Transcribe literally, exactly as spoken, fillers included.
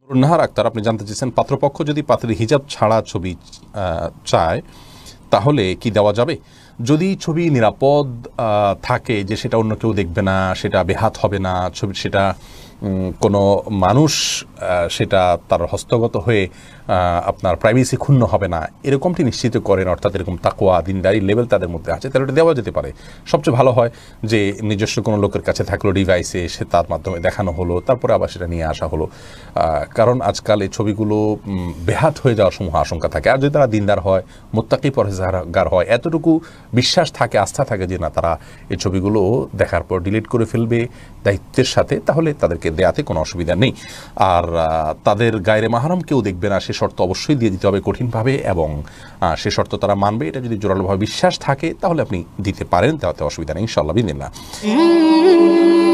নাহার আক্তার আপনি জানতে চেয়েছেন পাত্রপক্ষ যদি পাত্রের হিজাব ছাড়া ছবি চায় তাহলে কি দেওয়া যাবে? যদি ছবি নিরাপদ থাকে যে সেটা অন্য কেউ দেখবে না, সেটা বেহাত হবে না, ছবি সেটা কোনো মানুষ সেটা তার হস্তগত হয়ে আপনার প্রাইভেসি ক্ষুণ্ণ হবে না, এরকমটি নিশ্চিত করেন, অর্থাৎ এরকম তাকওয়া দিনদারি লেভেল তাদের মধ্যে আছে, তাহলে ওটা দেওয়া যেতে পারে। সবচেয়ে ভালো হয় যে নিজস্ব কোনো লোকের কাছে থাকলো ডিভাইসে, সে তার মাধ্যমে দেখানো হলো, তারপরে আবার সেটা নিয়ে আসা হলো। কারণ আজকাল এই ছবিগুলো বেহাত হয়ে যাওয়ার সমূহ আশঙ্কা থাকে। আর যদি তারা দিনদার হয়, মুত্তাকি পরহেজগার হয়, এতটুকু বিশ্বাস থাকে, আস্থা থাকে যে না তারা এই ছবিগুলো দেখার পর ডিলিট করে ফেলবে দায়িত্বের সাথে, তাহলে তাদেরকে দেয়াতে কোনো অসুবিধা নেই। আর তাদের গায়রে মাহরাম কেউ দেখবে না সে শর্ত অবশ্যই দিয়ে দিতে হবে কঠিনভাবে, এবং সে শর্ত তারা মানবে, এটা যদি জোরালোভাবে বিশ্বাস থাকে তাহলে আপনি দিতে পারেন, তাতে অসুবিধা নেই ইনশাআল্লাহ বিদিনিল্লাহ।